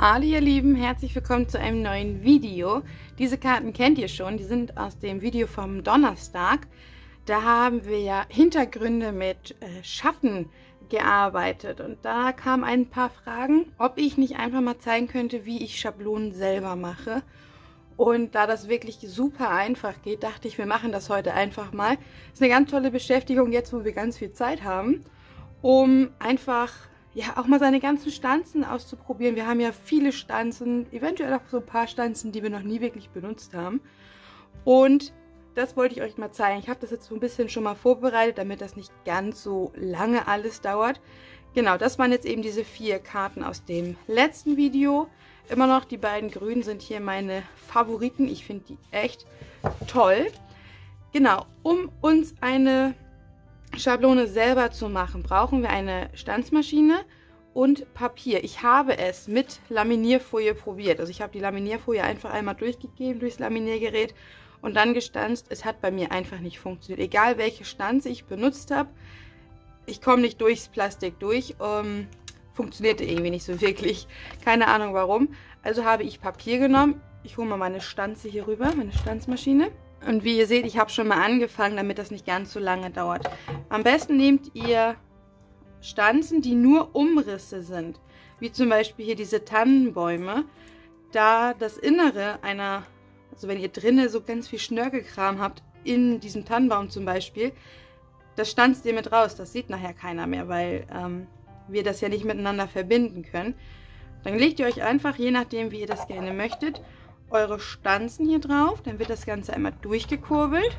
Hallo ihr Lieben, herzlich willkommen zu einem neuen Video. Diese Karten kennt ihr schon, die sind aus dem Video vom Donnerstag. Da haben wir ja Hintergründe mit Schatten gearbeitet und da kamen ein paar Fragen, ob ich nicht einfach mal zeigen könnte, wie ich Schablonen selber mache. Und da das wirklich super einfach geht, dachte ich, wir machen das heute einfach mal. Das ist eine ganz tolle Beschäftigung jetzt, wo wir ganz viel Zeit haben, um einfach ja auch mal seine ganzen Stanzen auszuprobieren. Wir haben ja viele Stanzen, eventuell auch so ein paar Stanzen, die wir noch nie wirklich benutzt haben. Und das wollte ich euch mal zeigen. Ich habe das jetzt so ein bisschen schon mal vorbereitet, damit das nicht ganz so lange alles dauert. Genau, das waren jetzt eben diese 4 Karten aus dem letzten Video. Immer noch die beiden grünen sind hier meine Favoriten. Ich finde die echt toll. Genau, um uns eine Schablone selber zu machen, brauchen wir eine Stanzmaschine und Papier. Ich habe es mit Laminierfolie probiert. Also ich habe die Laminierfolie einfach einmal durchgegeben durchs Laminiergerät und dann gestanzt. Es hat bei mir einfach nicht funktioniert. Egal welche Stanze ich benutzt habe, ich komme nicht durchs Plastik durch. Funktionierte irgendwie nicht so wirklich. Keine Ahnung warum. Also habe ich Papier genommen. Ich hole mal meine Stanze hier rüber, meine Stanzmaschine. Und wie ihr seht, ich habe schon mal angefangen, damit das nicht ganz so lange dauert. Am besten nehmt ihr Stanzen, die nur Umrisse sind. Wie zum Beispiel hier diese Tannenbäume. Da das Innere einer, also wenn ihr drinnen so ganz viel Schnörkelkram habt, in diesem Tannenbaum zum Beispiel, das stanzt ihr mit raus. Das sieht nachher keiner mehr, weil wir das ja nicht miteinander verbinden können. Dann legt ihr euch einfach, je nachdem wie ihr das gerne möchtet, eure Stanzen hier drauf. Dann wird das Ganze einmal durchgekurbelt.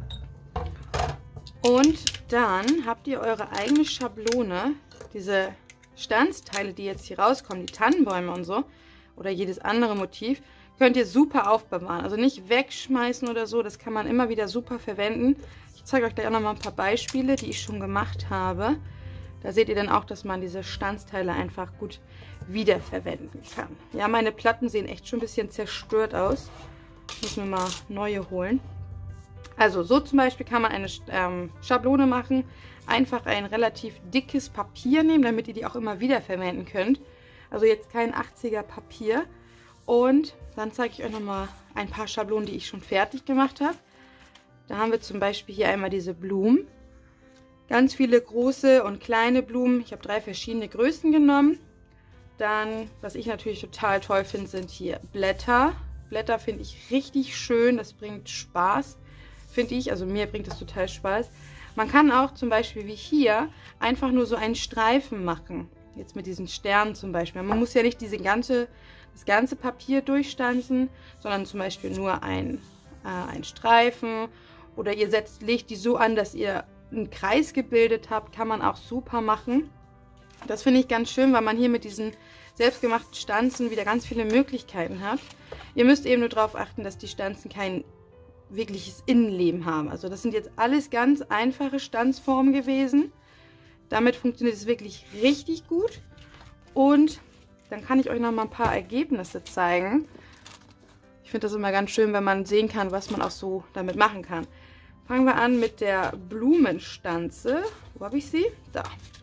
Und dann habt ihr eure eigene Schablone. Diese Stanzteile, die jetzt hier rauskommen, die Tannenbäume und so, oder jedes andere Motiv, könnt ihr super aufbewahren. Also nicht wegschmeißen oder so, das kann man immer wieder super verwenden. Ich zeige euch gleich auch nochmal ein paar Beispiele, die ich schon gemacht habe. Da seht ihr dann auch, dass man diese Stanzteile einfach gut wiederverwenden kann. Ja, meine Platten sehen echt schon ein bisschen zerstört aus. Muss mir mal neue holen. Also so zum Beispiel kann man eine Schablone machen. Einfach ein relativ dickes Papier nehmen, damit ihr die auch immer wiederverwenden könnt. Also jetzt kein 80er Papier. Und dann zeige ich euch nochmal ein paar Schablonen, die ich schon fertig gemacht habe. Da haben wir zum Beispiel hier einmal diese Blumen. Ganz viele große und kleine Blumen. Ich habe 3 verschiedene Größen genommen. Dann, was ich natürlich total toll finde, sind hier Blätter. Blätter finde ich richtig schön. Das bringt Spaß, finde ich. Also mir bringt das total Spaß. Man kann auch zum Beispiel wie hier einfach nur so einen Streifen machen. Jetzt mit diesen Sternen zum Beispiel. Man muss ja nicht das ganze Papier durchstanzen, sondern zum Beispiel nur ein Streifen. Oder ihr legt die so an, dass ihr einen Kreis gebildet habt, kann man auch super machen. Das finde ich ganz schön, weil man hier mit diesen selbstgemachten Stanzen wieder ganz viele Möglichkeiten hat. Ihr müsst eben nur darauf achten, dass die Stanzen kein wirkliches Innenleben haben. Also das sind jetzt alles ganz einfache Stanzformen gewesen. Damit funktioniert es wirklich richtig gut. Und dann kann ich euch noch mal ein paar Ergebnisse zeigen. Ich finde das immer ganz schön, wenn man sehen kann, was man auch so damit machen kann. Fangen wir an mit der Blumenstanze. Wo habe ich sie? Da.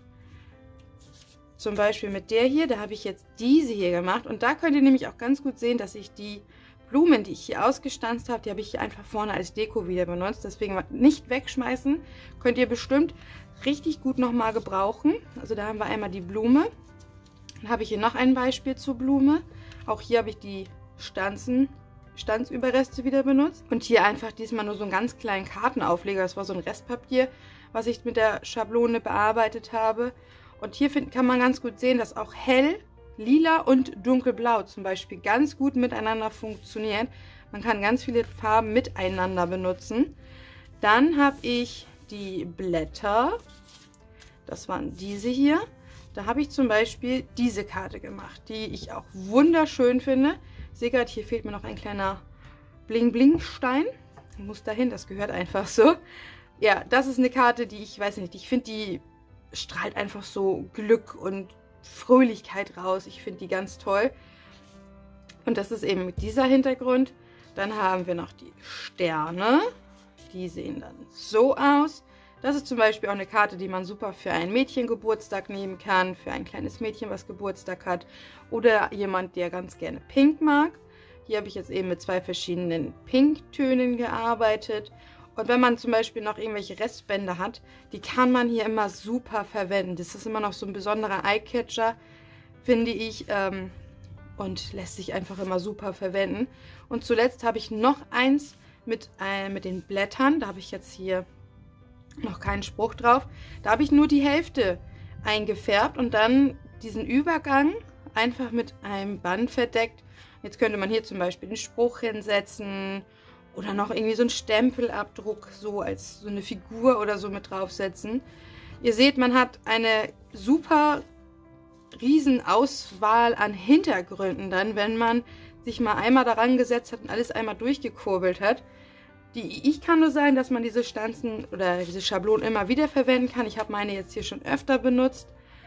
Zum Beispiel mit der hier, da habe ich jetzt diese hier gemacht. Und da könnt ihr nämlich auch ganz gut sehen, dass ich die Blumen, die ich hier ausgestanzt habe, die habe ich hier einfach vorne als Deko wieder benutzt. Deswegen nicht wegschmeißen. Könnt ihr bestimmt richtig gut nochmal gebrauchen. Also da haben wir einmal die Blume. Dann habe ich hier noch ein Beispiel zur Blume. Auch hier habe ich die Stanzüberreste wieder benutzt. Und hier einfach diesmal nur so einen ganz kleinen Kartenaufleger. Das war so ein Restpapier, was ich mit der Schablone bearbeitet habe. Und hier kann man ganz gut sehen, dass auch hell, lila und dunkelblau zum Beispiel ganz gut miteinander funktionieren. Man kann ganz viele Farben miteinander benutzen. Dann habe ich die Blätter. Das waren diese hier. Da habe ich zum Beispiel diese Karte gemacht, die ich auch wunderschön finde. Ich sehe gerade, hier fehlt mir noch ein kleiner Bling-Bling-Stein. Muss dahin, das gehört einfach so. Ja, das ist eine Karte, die ich weiß nicht, ich finde, die strahlt einfach so Glück und Fröhlichkeit raus. Ich finde die ganz toll. Und das ist eben mit dieser Hintergrund. Dann haben wir noch die Sterne. Die sehen dann so aus. Das ist zum Beispiel auch eine Karte, die man super für einen Mädchengeburtstag nehmen kann, für ein kleines Mädchen, was Geburtstag hat oder jemand, der ganz gerne Pink mag. Hier habe ich jetzt eben mit 2 verschiedenen Pinktönen gearbeitet. Und wenn man zum Beispiel noch irgendwelche Restbänder hat, die kann man hier immer super verwenden. Das ist immer noch so ein besonderer Eyecatcher, finde ich, und lässt sich einfach immer super verwenden. Und zuletzt habe ich noch eins mit den Blättern. Da habe ich jetzt hier noch keinen Spruch drauf. Da habe ich nur die Hälfte eingefärbt und dann diesen Übergang einfach mit einem Band verdeckt. Jetzt könnte man hier zum Beispiel den Spruch hinsetzen oder noch irgendwie so einen Stempelabdruck so als so eine Figur oder so mit draufsetzen. Ihr seht, man hat eine super riesen Auswahl an Hintergründen dann, wenn man sich mal einmal daran gesetzt hat und alles einmal durchgekurbelt hat. Ich kann nur sagen, dass man diese Stanzen oder diese Schablonen immer wieder verwenden kann. Ich habe meine jetzt hier schon öfter benutzt.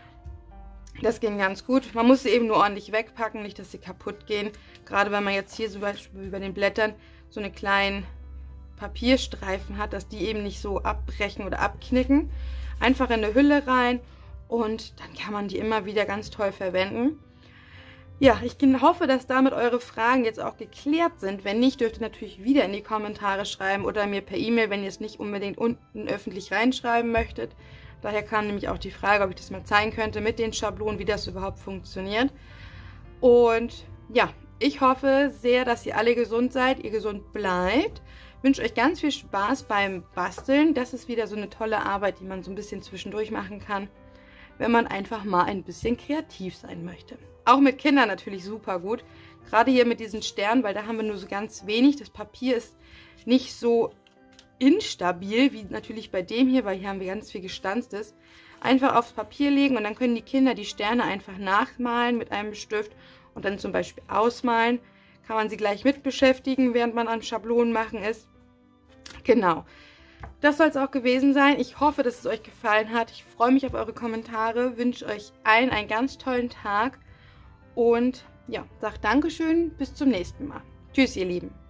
Das ging ganz gut. Man muss sie eben nur ordentlich wegpacken, nicht, dass sie kaputt gehen. Gerade wenn man jetzt hier zum Beispiel über den Blättern so eine kleinen Papierstreifen hat, dass die eben nicht so abbrechen oder abknicken. Einfach in eine Hülle rein und dann kann man die immer wieder ganz toll verwenden. Ja, ich hoffe, dass damit eure Fragen jetzt auch geklärt sind. Wenn nicht, dürft ihr natürlich wieder in die Kommentare schreiben oder mir per E-Mail, wenn ihr es nicht unbedingt unten öffentlich reinschreiben möchtet. Daher kam nämlich auch die Frage, ob ich das mal zeigen könnte mit den Schablonen, wie das überhaupt funktioniert. Und ja, ich hoffe sehr, dass ihr alle gesund seid, ihr gesund bleibt. Ich wünsche euch ganz viel Spaß beim Basteln. Das ist wieder so eine tolle Arbeit, die man so ein bisschen zwischendurch machen kann, wenn man einfach mal ein bisschen kreativ sein möchte. Auch mit Kindern natürlich super gut. Gerade hier mit diesen Sternen, weil da haben wir nur so ganz wenig. Das Papier ist nicht so instabil wie natürlich bei dem hier, weil hier haben wir ganz viel Gestanztes. Einfach aufs Papier legen und dann können die Kinder die Sterne einfach nachmalen mit einem Stift und dann zum Beispiel ausmalen. Kann man sie gleich mit beschäftigen, während man am Schablonen machen ist. Genau. Das soll es auch gewesen sein. Ich hoffe, dass es euch gefallen hat. Ich freue mich auf eure Kommentare, wünsche euch allen einen ganz tollen Tag und ja, sage Dankeschön, bis zum nächsten Mal. Tschüss, ihr Lieben.